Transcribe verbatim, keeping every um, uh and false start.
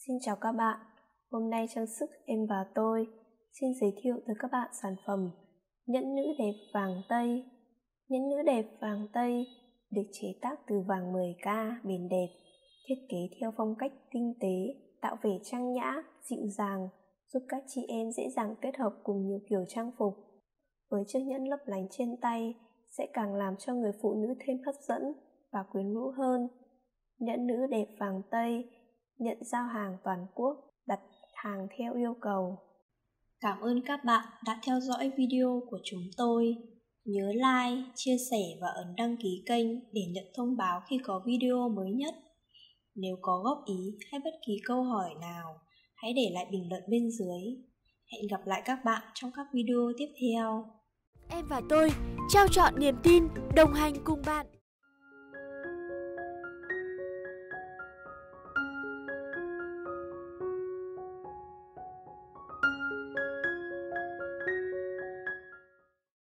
Xin chào các bạn, hôm nay trang sức Em và tôi xin giới thiệu tới các bạn sản phẩm nhẫn nữ đẹp vàng Tây. Nhẫn nữ đẹp vàng Tây được chế tác từ vàng mười K bền đẹp, thiết kế theo phong cách tinh tế, tạo vẻ trang nhã, dịu dàng, giúp các chị em dễ dàng kết hợp cùng nhiều kiểu trang phục. Với chiếc nhẫn lấp lánh trên tay sẽ càng làm cho người phụ nữ thêm hấp dẫn và quyến rũ hơn. Nhẫn nữ đẹp vàng Tây nhận giao hàng toàn quốc, đặt hàng theo yêu cầu. Cảm ơn các bạn đã theo dõi video của chúng tôi. Nhớ like, chia sẻ và ấn đăng ký kênh để nhận thông báo khi có video mới nhất. Nếu có góp ý hay bất kỳ câu hỏi nào, hãy để lại bình luận bên dưới. Hẹn gặp lại các bạn trong các video tiếp theo. Em và tôi trao trọn niềm tin, đồng hành cùng bạn.